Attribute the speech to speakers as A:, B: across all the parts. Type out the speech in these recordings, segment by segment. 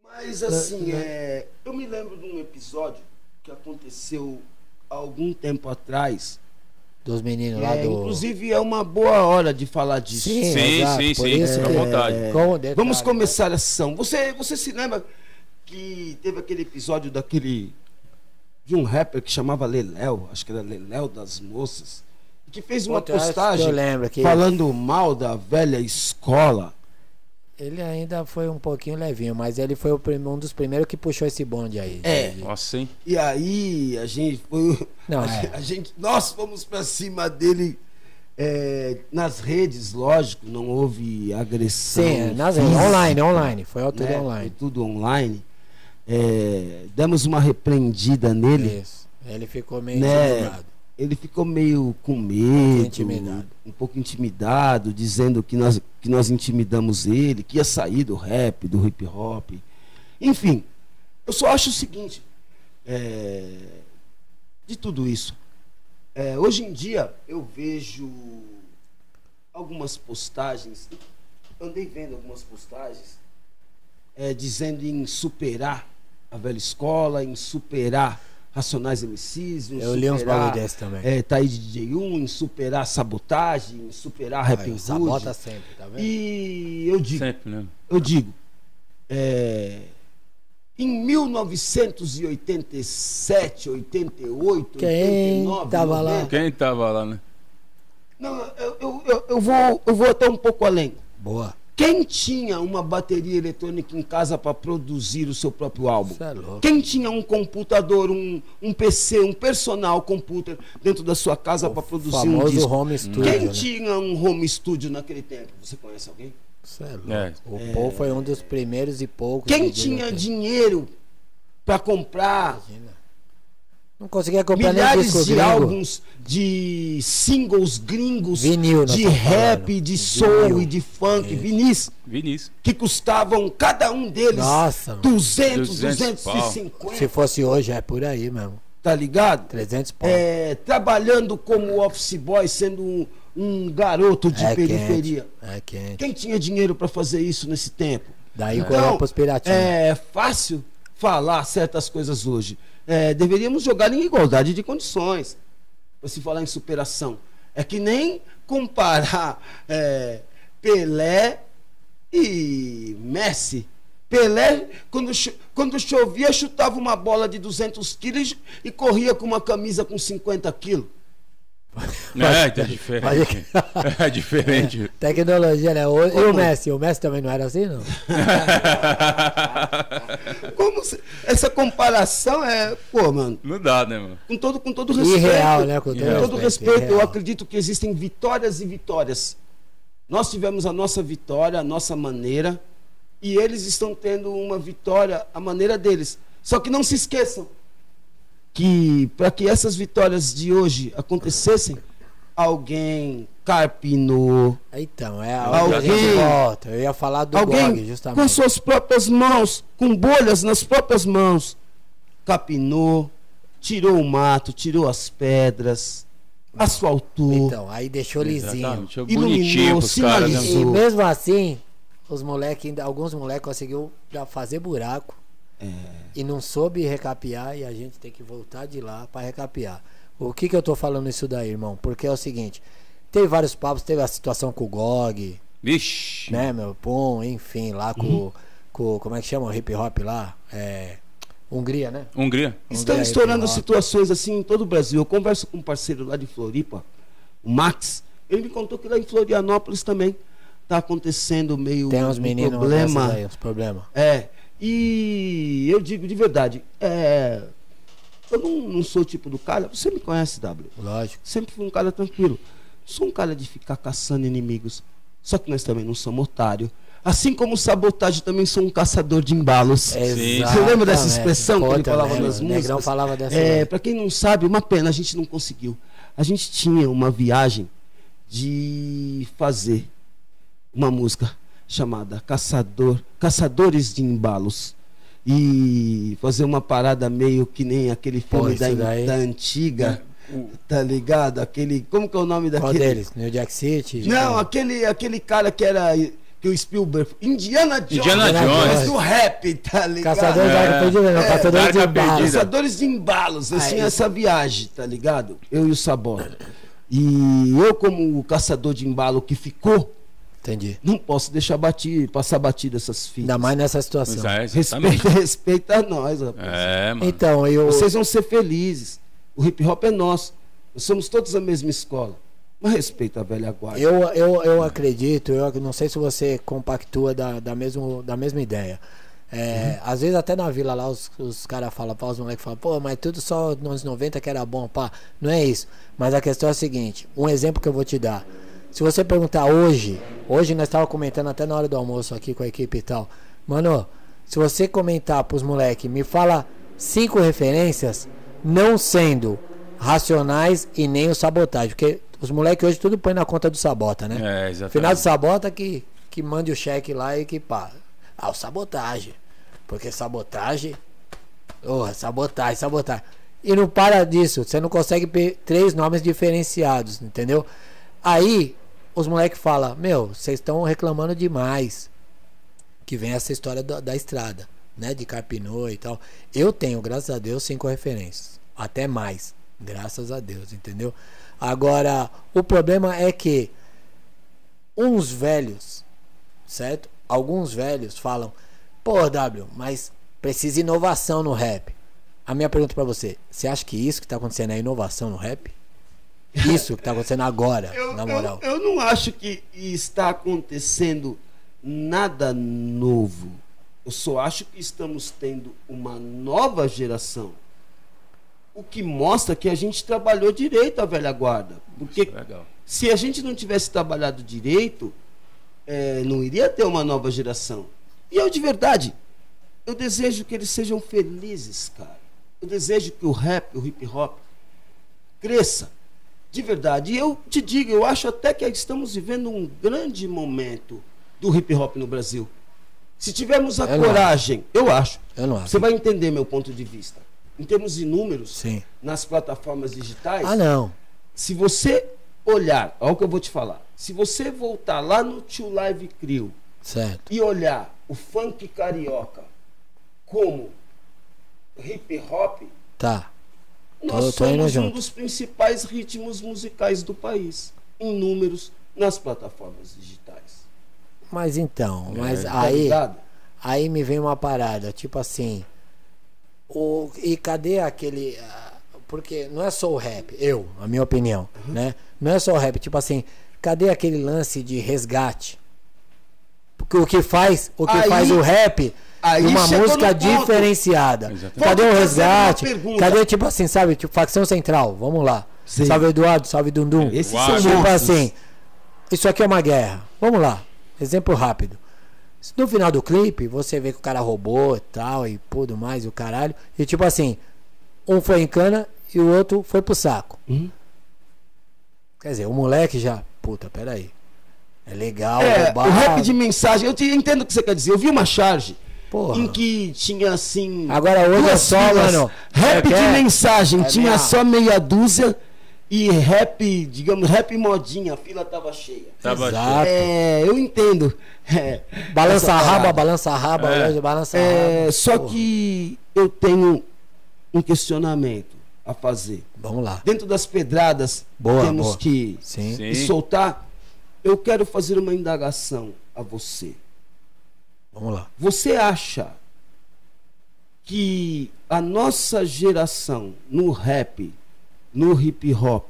A: Mas assim, eu me lembro de um episódio que aconteceu há algum tempo atrás.
B: Dos meninos lá do...
A: Inclusive é uma boa hora de falar disso.
B: Sim,
C: Sim, à vontade.
A: Vamos começar a sessão. Você se lembra que teve aquele episódio de um rapper que chamava Leléu, acho que era Leléu das Moças, que fez uma postagem falando mal da velha escola.
B: Ele ainda foi um pouquinho levinho, mas ele foi um dos primeiros que puxou esse bonde aí.
C: Nossa, hein?
A: E aí a gente foi... Nós fomos pra cima dele nas redes, lógico, não houve agressão.
B: Sim, nas redes, online. Foi tudo online.
A: Foi tudo online. Demos uma repreendida nele.
B: Isso. Ele ficou meio intimidado.
A: Ele ficou meio com medo, um pouco intimidado, dizendo que nós intimidamos ele, que ia sair do rap, do hip hop. Enfim, eu só acho o seguinte, de tudo isso, hoje em dia eu vejo algumas postagens, andei vendo algumas postagens, dizendo em superar a velha escola, em superar Racionais MCs,
B: eu li uns bagulho desse também.
A: Tá de DJ1, em superar a sabotagem, em superar RAPPIN HOOD.
B: Sabota sempre, tá vendo?
A: E eu digo,
C: sempre, né?
A: Em 1987, 88,
B: Quem
A: 89,
B: tava
A: 90,
B: lá?
C: Quem tava lá, né?
A: Não, eu vou até um pouco além.
B: Boa.
A: Quem tinha uma bateria eletrônica em casa para produzir o seu próprio álbum?
B: Isso é louco.
A: Quem tinha um computador, um PC, um personal computer dentro da sua casa para produzir um disco?
B: Home studio,
A: Quem
B: né?
A: tinha um home studio naquele tempo? Você conhece alguém?
B: Isso é louco. O Paul foi um dos primeiros e poucos.
A: Quem tinha dinheiro para comprar?
B: Imagina. Não conseguia comprar
A: milhares
B: nem
A: de
B: gringo.
A: álbuns, de singles gringos,
B: Vinil,
A: de rap, de soul e de funk, vinis, que custavam cada um deles 200, 250.
B: Se fosse hoje, é por aí mesmo.
A: Tá ligado?
B: 300 pau.
A: Trabalhando como office boy, sendo um garoto de periferia.
B: Quente.
A: Quem tinha dinheiro para fazer isso nesse tempo?
B: Daí correu pros piratinhos.
A: É fácil falar certas coisas hoje. Deveríamos jogar em igualdade de condições para se falar em superação. É que nem comparar Pelé e Messi. Pelé, quando chovia, chutava uma bola de 200 quilos e corria com uma camisa com 50 quilos.
C: É diferente. É diferente.
B: Tecnologia, né? E o Messi? O Messi também não era assim, não?
A: Essa comparação pô, mano.
C: Não dá, né, mano?
A: Com todo respeito.
B: Irreal, né? Com
A: todo respeito, eu acredito que existem vitórias e vitórias. Nós tivemos a nossa vitória, a nossa maneira, e eles estão tendo uma vitória, a maneira deles. Só que não se esqueçam que para que essas vitórias de hoje acontecessem, alguém carpinou.
B: Então,
A: alguém
B: volta. Eu ia falar do GOG, justamente.
A: Com suas próprias mãos, com bolhas nas próprias mãos, capinou, tirou o mato, tirou as pedras, asfaltou.
B: Então, aí deixou lisinho.
A: Iluminou, sinalizou.
B: E mesmo assim, alguns moleques conseguiu fazer buraco. E não soube recapear, e a gente tem que voltar de lá para recapear. O que eu tô falando isso daí, irmão? Porque é o seguinte, teve vários papos, teve a situação com o GOG,
C: vixe,
B: né, meu, Pum, enfim, lá com como é que chama o hip hop lá? Hungria, né?
C: Hungria.
A: Estão estourando situações assim em todo o Brasil. Eu converso com um parceiro lá de Floripa, o Max, ele me contou que lá em Florianópolis também tá acontecendo meio
B: tem uns meninos
A: problema.
B: Aí, uns problemas.
A: E eu digo de verdade, eu não sou o tipo do cara, você me conhece, W.
B: Lógico.
A: Sempre fui um cara tranquilo. Sou um cara de ficar caçando inimigos. Só que nós também não somos otário. Assim como sabotagem, também sou um caçador de embalos. Você lembra dessa expressão que ele falava nas músicas?
B: Negrão falava dessa.
A: Pra quem não sabe, uma pena, a gente não conseguiu. A gente tinha uma viagem de fazer uma música chamada Caçadores de Embalos, e fazer uma parada meio que nem aquele filme da antiga, tá ligado? Aquele, como que é o nome daquele?
B: Qual deles? New Jack City?
A: Não, aquele cara que que o Spielberg... Indiana
C: Indiana Jones.
A: do rap, tá ligado?
B: Caçadores de arca perdida, não. Caçadores de embalos.
A: Caçadores de embalos, assim, essa viagem, tá ligado? Eu e o Sabota. E eu, como o caçador de embalo que ficou,
B: entendi,
A: não posso deixar passar batido essas fitas.
B: Ainda mais nessa situação.
A: Respeita a nós, rapaz.
C: Mano.
B: Então,
A: vocês vão ser felizes. O hip hop é nosso. Nós somos todos a mesma escola. Mas respeita a velha guarda.
B: Eu acredito, eu não sei se você compactua da mesma ideia. Às vezes até na vila lá os caras falam, os moleques falam, pô, mas tudo só nos anos 90 que era bom, pá. Não é isso. Mas a questão é a seguinte, um exemplo que eu vou te dar. Se você perguntar hoje nós estávamos comentando até na hora do almoço aqui com a equipe e tal. Mano, se você comentar pros moleques, me fala 5 referências, não sendo Racionais e nem o Sabotagem, porque os moleques hoje tudo põe na conta do Sabota, né?
C: Exatamente.
B: Final do Sabota que mande o cheque lá e que pá. O Sabotagem. Porque sabotagem. Sabotagem. E não para disso. Você não consegue 3 nomes diferenciados, entendeu? Aí os moleques falam, vocês estão reclamando demais. Que vem essa história da estrada, né? De Carpinô e tal. Eu tenho, graças a Deus, 5 referências. Até mais. Graças a Deus, entendeu? Agora, o problema é que uns velhos, certo? Alguns velhos falam, pô, W, mas precisa inovação no rap. A minha pergunta pra você acha que isso que tá acontecendo é inovação no rap? Isso que tá acontecendo agora, na moral.
A: Eu não acho que está acontecendo nada novo. Eu só acho que estamos tendo uma nova geração. O que mostra que a gente trabalhou direito a velha guarda. Porque se a gente não tivesse trabalhado direito, não iria ter uma nova geração. E eu, de verdade, eu desejo que eles sejam felizes, cara. Eu desejo que o rap, o hip hop, cresça. De verdade. E eu te digo, eu acho até que estamos vivendo um grande momento do hip hop no Brasil. Se tivermos a coragem, eu acho. Você vai entender meu ponto de vista. Em termos de números, sim, nas plataformas digitais,
B: não.
A: Se você olhar, olha o que eu vou te falar. Se você voltar lá no Tio Live Crew,
B: certo,
A: e olhar o funk carioca como hip hop,
B: tá,
A: nós somos um dos principais ritmos musicais do país, em números, nas plataformas digitais.
B: Mas então, aí me vem uma parada, tipo assim, e cadê aquele... Porque não é só o rap, a minha opinião, né? Não é só o rap, tipo assim, cadê aquele lance de resgate? Porque o que faz o rap uma música diferenciada. Exatamente. Cadê o resgate? Cadê, tipo assim, sabe, tipo facção central, vamos lá. Sim. Salve Eduardo, salve Dundum. Tipo assim, isso aqui é uma guerra. Vamos lá, exemplo rápido. No final do clipe, você vê que o cara roubou e tal, e tudo mais, e o caralho. E tipo assim, um foi em cana e o outro foi pro saco. Quer dizer, o moleque já... Puta, peraí. É legal,
A: o rap de mensagem, eu entendo o que você quer dizer. Eu vi uma charge em que tinha assim...
B: Agora hoje é só, mano...
A: Rap de mensagem, tinha só meia dúzia... E rap, digamos, rap modinha, a fila tava cheia.
B: Tava cheia.
A: Eu entendo.
B: Balança a raba, balança a raba, balança a raba.
A: Só que eu tenho um questionamento a fazer.
B: Vamos lá.
A: Dentro das pedradas, temos que soltar. Eu quero fazer uma indagação a você.
B: Vamos lá.
A: Você acha que a nossa geração no rap, no hip hop,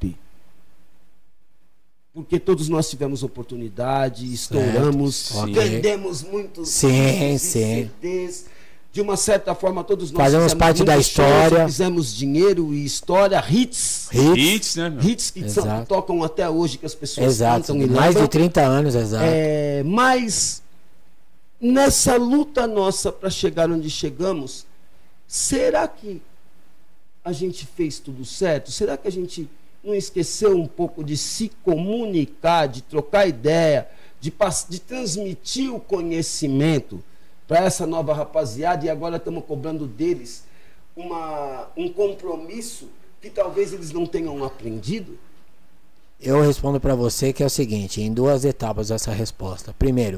A: porque todos nós tivemos oportunidade, estouramos, vendemos muitos CDs, de uma certa forma todos nós
B: fazemos parte da história,
A: shows, fizemos dinheiro e história, hits,
C: né,
A: hits que tocam até hoje, que as pessoas cantam e
B: mais de 30 anos, exato.
A: Mas nessa luta nossa para chegar onde chegamos, será que a gente fez tudo certo? Será que a gente não esqueceu um pouco de se comunicar, de trocar ideia, de transmitir o conhecimento para essa nova rapaziada, e agora estamos cobrando deles um compromisso que talvez eles não tenham aprendido?
B: Eu respondo para você que é o seguinte, em 2 etapas essa resposta. Primeiro,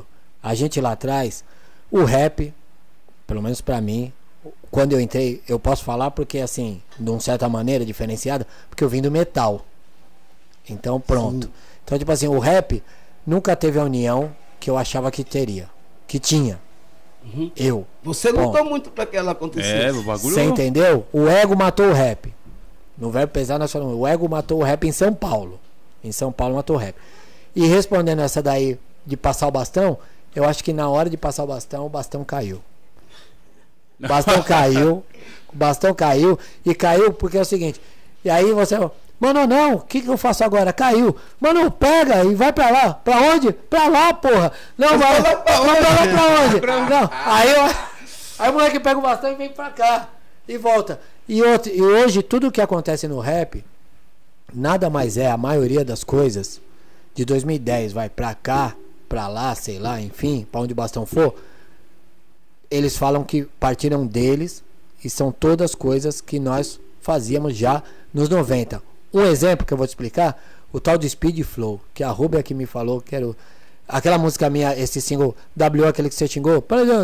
B: A gente lá atrás, o rap, pelo menos pra mim, quando eu entrei, eu posso falar porque assim, de uma certa maneira diferenciada, porque eu vim do metal. Então pronto. Sim. Então tipo assim, o rap nunca teve a união que eu achava que teria, que tinha. Eu.
A: Você lutou muito pra que ela acontecesse.
C: O bagulho.
B: Você entendeu? O ego matou o rap. No verbo pesado nós falamos, o ego matou o rap em São Paulo. Em São Paulo matou o rap. E respondendo essa daí de passar o bastão, eu acho que na hora de passar o bastão caiu. O bastão caiu e caiu porque é o seguinte. E aí você, mano, não, o que eu faço agora? Caiu. Mano, pega e vai pra lá. Pra onde? Pra lá, porra. Não, vai lá pra onde? Não. Aí o moleque pega o bastão e vem pra cá. E volta. E hoje, tudo que acontece no rap, nada mais é, a maioria das coisas, de 2010 vai pra cá, pra lá, sei lá, enfim, pra onde o bastão for, eles falam que partiram deles e são todas coisas que nós fazíamos já nos 90. Um exemplo que eu vou te explicar, o tal de Speed Flow, que a Rubia que me falou, que era aquela música minha, esse single W, aquele que você xingou.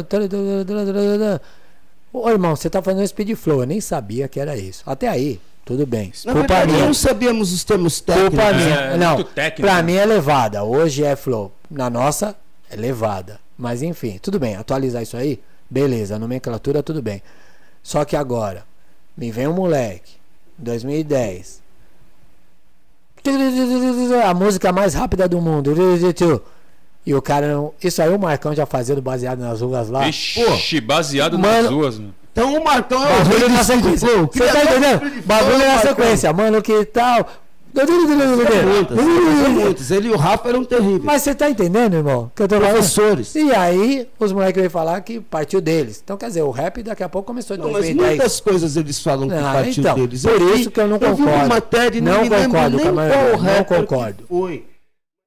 B: Ô irmão, você tá fazendo Speed Flow, eu nem sabia que era isso. Até aí, tudo bem.
A: Na verdade, não sabíamos os termos técnicos.
B: Culpa minha. Não, pra mim é levada, hoje é flow. Na nossa, é levada. Mas enfim, tudo bem, atualizar isso aí, beleza, nomenclatura, tudo bem. Só que agora, me vem um moleque, 2010, a música mais rápida do mundo, e o cara não... Isso aí o Marcão já fazendo baseado nas ruas lá.
C: Ixi, baseado nas ruas, mano.
A: Então o Marcão é o
B: bagulho na sequência. Você tá entendendo? Bagulho na sequência, mano, que tal?
A: Muitos. Ele e o Rafa eram terríveis.
B: Mas você tá entendendo, irmão? Que eu tô
A: professores.
B: E aí, os moleques vêm falar que partiu deles. Então, quer dizer, o rap daqui a pouco começou em 2010.
A: Mas muitas coisas eles falam que partiu
B: então,
A: deles.
B: Por isso que eu não concordo.
A: Matéria,
B: não concordo,
A: nem
B: Camargo.
A: qual
B: Não concordo.
A: Foi.